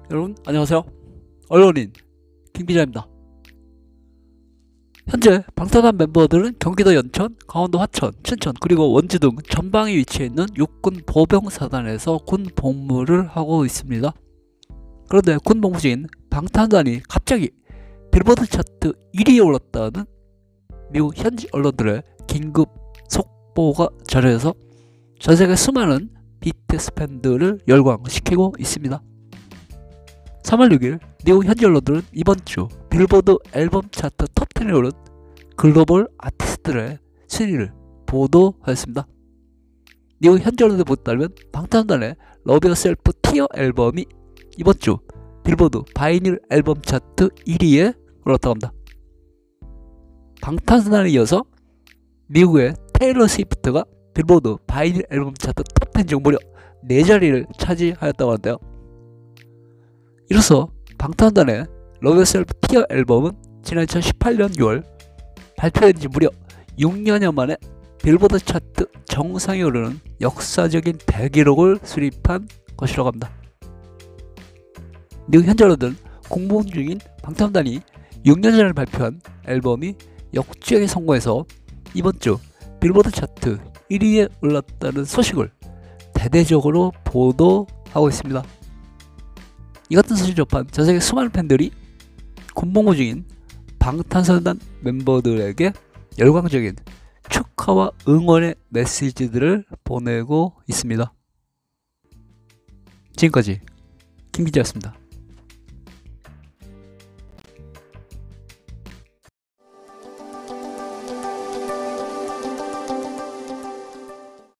여러분 안녕하세요. 언론인 김기자입니다. 현재 방탄한 멤버들은 경기도 연천, 강원도 화천, 춘천 그리고 원주 등 전방에 위치해 있는 육군 보병사단에서 군 복무를 하고 있습니다. 그런데 군 복무 중인 방탄단이 갑자기 빌보드 차트 1위에 올랐다는 미국 현지 언론들의 긴급 속보가 전해져서 전세계 수많은 BTS 팬들을 열광시키고 있습니다. 3월 6일 미국 현지 언론들은 이번 주 빌보드 앨범 차트 톱10에 오른 글로벌 아티스트들의 순위를 보도하였습니다. 미국 현지 언론에 따르면 방탄단의 러브 유어셀프 티어 앨범이 이번 주 빌보드 바이닐 앨범 차트 1위에 올랐다고 합니다. 방탄단에 이어서 미국의 테일러 스위프트가 빌보드 바이닐 앨범 차트 톱10 중 무려 4자리를 차지하였다고 하는데요. 이로써 방탄단의 러브 유어셀프 티어 앨범은 지난 2018년 6월 발표된 지 무려 6년여 만에 빌보드 차트 정상에 오르는 역사적인 대기록을 수립한 것이라고 합니다. 미국 현지 언론들은 공복 중인 방탄단이 6년 전에 발표한 앨범이 역주행에 성공해서 이번 주 빌보드 차트 1위에 올랐다는 소식을 대대적으로 보도하고 있습니다. 이 같은 소식을 접한 전세계 수많은 팬들이 군복무 중인 방탄소년단 멤버들에게 열광적인 축하와 응원의 메시지들을 보내고 있습니다. 지금까지 김기자였습니다.